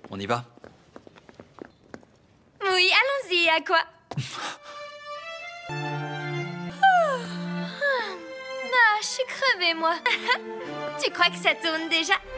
On y va? Oui, allons-y, à quoi? Ah, je suis crevée, moi. Tu crois que ça tourne déjà?